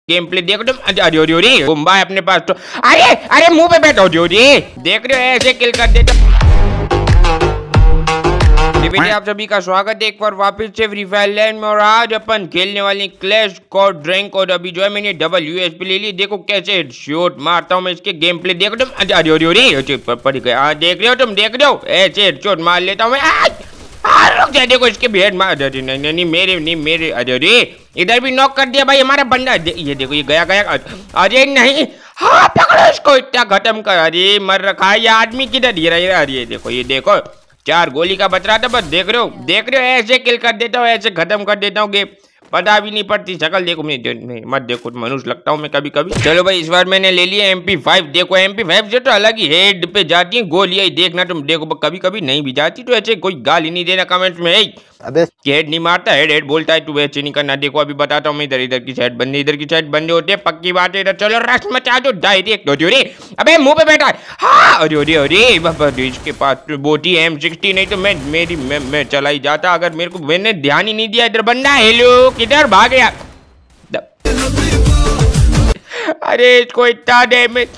Game play देख रहे हो। अरे अरे अरे गुम्बा है अपने पास तो। अरे अरे मुंह पे बैठो अरे देख रहे हो ऐसे किल कर देते। आप सभी का स्वागत है एक बार वापस से फ्री फायर लैंड में। और आज अपन खेलने वाले क्लैश स्क्वाड रैंक। और अभी जो है मैंने डबल यूएसपी ले ली। देखो कैसे शॉट मारता हूँ मैं इसके गेम प्ले देख रहे हो। अरे अरे अरे पड़ गया। देख रहे हो तुम देख रहे हो ऐसे शॉट मार लेता हूँ मैं। देखो इसके भी हेड मार। अरे नहीं मेरे अरे अरे इधर भी नॉक कर दिया भाई हमारा बंदा। ये देखो ये गया। अरे नहीं हाँ पकड़ो इसको इतना खत्म कर। अरे मर रखा है ये आदमी किधर ये रहा। अरे ये देखो 4 गोली का बच रहा था बस। देख रहे हो ऐसे किल कर देता हूँ ऐसे खत्म कर देता हूँ गेम। पता भी नहीं पड़ती शक्ल। देखो मैं मत देखो मनुष्य लगता हूँ मैं कभी कभी। चलो भाई इस बार मैंने ले लिया MP5। देखो MP5 से तो अलग ही हेड पे जाती है गोलियां ही। देखना तुम देखो कभी कभी नहीं भी जाती तो ऐसे कोई गाली नहीं देना कमेंट्स में। अबे हेड नहीं मारता हेड बोलता है तू ऐसे नहीं करना। देखो अभी बताता हूँ मैं इधर की साइड बंदे इधर की साइड बंदे होते हैं पक्की बात है। इधर चलो रश मचा दो डायरेक्ट। अबे मुंह पे बैठा है हाँ। अरे इसके पास बोटी M60 नहीं तो मैं चला ही जाता अगर मेरे को मैंने ध्यान ही नहीं दिया। इधर बंदा हेलो किधर भाग गया। अरे इसको इतना डैमेज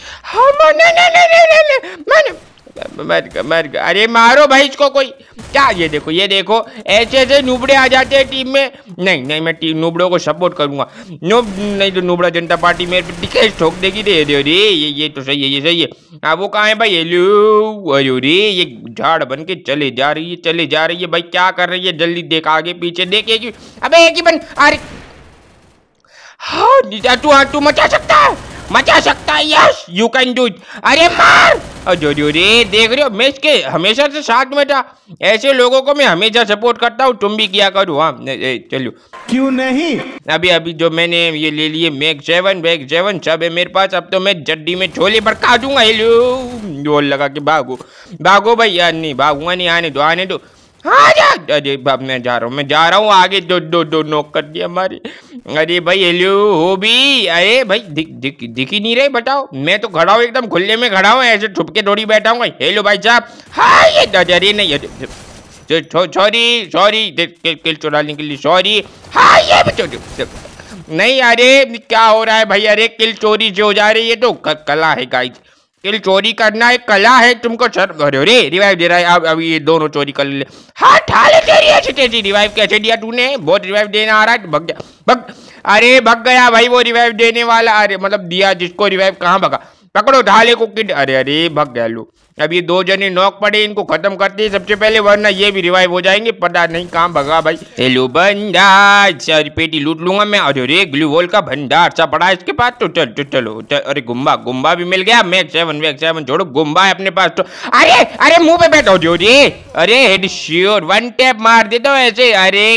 मर गया। अरे मारो भाई इसको कोई क्या। ये देखो ऐसे नुबड़े आ जाते हैं टीम में। नहीं मैं टीम नुबड़ों को सपोर्ट करूंगा। नहीं तो नुबड़ा जनता पार्टी मेरे पे टिकट ठोक देगी। अरे ये तो सही है ये सही है। हाँ वो कहाँ है भाई हेलो। अरे ये झाड़ बन के चले जा रही है भाई क्या कर रही है जल्दी देख आगे पीछे देखेगी। अबे एक ही बन। अरे हाँ तू मचा सकता है yes you can do it. अरे मार। अरे देख रहे हो मैं इसके हमेशा से साथ में था। ऐसे लोगों को मैं हमेशा सपोर्ट करता हूँ तुम भी किया करो। हाँ चलो क्यों नहीं। अभी जो मैंने ये ले लिए मैग 7 सब है मेरे पास। अब तो मैं जड्डी में छोले पर काटूंगा। हेलो जोर लगा के भागो भाई। यार नहीं भागूंगा नहीं आने दो। हाँ अरे बाप मैं जा रहा हूँ आगे। दो नॉक कर दिया हमारी। अरे भाई हेलो हो भी। अरे भाई दिख ही नहीं रहे बताओ। मैं तो खड़ा हूँ एकदम खुले में खड़ा हूँ ऐसे छुप के थोड़ी बैठा हूँ। हेलो भाई साहब हाँ ये अरे नहीं सॉरी किल चुराने के लिए सॉरी। हाँ ये भी नहीं। अरे क्या हो रहा है भाई। अरे किल चोरी से हो जा रही है तो कला है गाइस। किल चोरी करना एक कला है तुमको सर। अरे रिवाइव दे रहा है अब ये दोनों चोरी कर ले। हाँ ठाले तेरी रिवाइव कैसे दिया तूने। बहुत रिवाइव देना आ रहा है भग। अरे भग गया भाई वो रिवाइव देने वाला। अरे मतलब दिया जिसको रिवाइव कहाँ भगा। पकड़ो ढाले को किड। अरे भग गया लो। अब ये 2 जने नॉक पड़े इनको खत्म करते हैं सबसे पहले वरना ये भी रिवाइव हो जाएंगे। पता नहीं कहाँ भगा भाई। हेलो बंदा सारी पेटी लूट लूंगा मैं। अरे ग्लू वॉल का भंडार सा पड़ा है इसके पास तो चलो। अरे गुम्बा भी मिल गया। मैग 7 छोड़ो गुम्बा है अपने पास तो। अरे मुंह पे बैठो अरे हेड श्योर 1 टैप मार देता हूँ ऐसे। अरे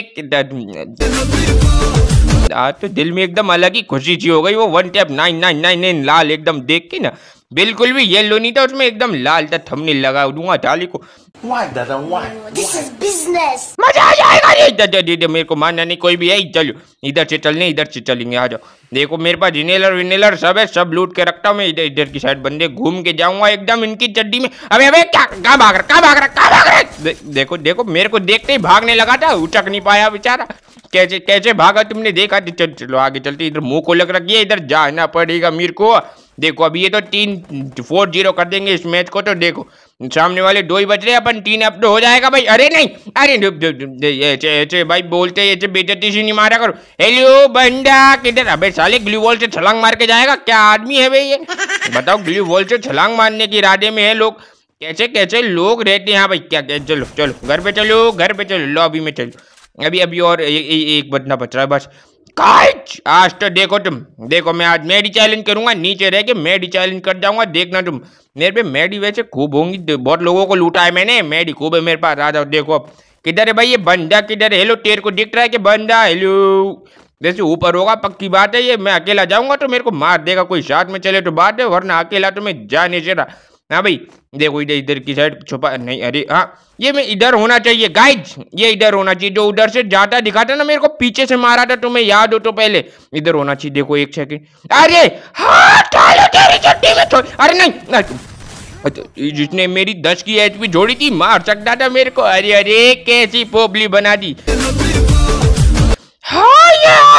तो दिल में एकदम अलग ही खुशी सी हो गई। वो 1 टैप 999 लाल एकदम देख के ना बिल्कुल भी येलो नहीं था उसमें एकदम लाल था। थंबनेल लगा दूंगा डाली को। This is business। मजा आ जाएगा। मेरे को मानना नहीं कोई भी है। चलो इधर से चलेंगे आ जाओ। देखो मेरे पास इनहेलर सब है सब लूट के रखता हूँ मैं। इधर की साइड बंदे घूम के जाऊंगा एकदम इनकी चड्डी में। अबे क्या कहाँ भाग रहा। देखो मेरे को देखते ही भागने लगा था उचक नहीं पाया बेचारा। कैसे भागा तुमने देखा। चलो आगे चलते। इधर मुंह को लग रखी है इधर जाना पड़ेगा मेरे को। देखो अभी ये तो 3-4-0 कर देंगे इस मैच को। तो देखो सामने वाले 2 ही बच रहे अपन 3 अप तो हो जाएगा भाई। अरे नहीं अरे ऐसे भाई बोलते ऐसे बेइज्जती सी नहीं मारा करो। हेलो बंदा किधर। अबे साले ग्लू वॉल से छलांग मार के जाएगा क्या आदमी है भाई ये। बताओ ग्लू वॉल से छलांग मारने के इरादे में है लोग। कैसे लोग रहते हैं। हाँ भाई क्या चलो घर पे चलो लॉबी में चलो। अभी और एक बचना बच रहा है बस। आज तो देखो मैं आज मेडी चैलेंज करूंगा। नीचे रह के मेडी चैलेंज कर जाऊंगा। देखना तुम मेरे पे मेडी वैसे खूब होंगी। बहुत लोगों को लूटा है मैंने। मेडी खूब है मेरे पास। आ जाओ देखो अब किधर है भाई ये बंदा किधर है। हेलो तेरे को दिख रहा है कि बंदा। हेलो वैसे ऊपर होगा पक्की बात है। ये मैं अकेला जाऊंगा तो मेरे को मार देगा। कोई साथ में चले तो बात है वरना अकेला तो मैं जा नहीं सकता। हाँ भाई देखो इधर की साइड छुपा नहीं। अरे हाँ ये मैं इधर होना चाहिए गाइज। ये इधर होना चाहिए। जो उधर से जाता दिखाता ना मेरे को पीछे से मारा था तुम्हें याद हो तो पहले इधर होना चाहिए। देखो 1 सेकंड। अरे हाँ तेरी चट्टी में अरे नहीं जिसने मेरी 10 की HP जोड़ी थी मार सकता था मेरे को। अरे कैसी पोपली बना दी। हाँ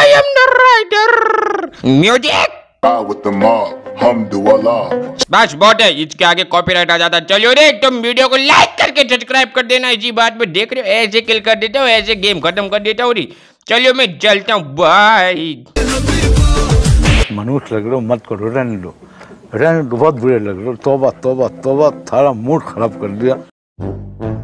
I am the writer. Music with the mob, alhamdulillah. बस बहुत है, इसके आगे कॉपीराइट आ जाता। चलो रे, तुम वीडियो को लाइक करके सब्सक्राइब कर देना। इसी बात पे देख रहे हो, ऐसे किल कर देता हूँ, ऐसे गेम खत्म कर देता हूँ। चलो मैं चलता हूँ, बाय। मनुष्य लग रहे हो, मत करो, रहने दो, बहुत बुरे लग रहे हो। तौबा तौबा तौबा, थारा मूड खराब कर दिया।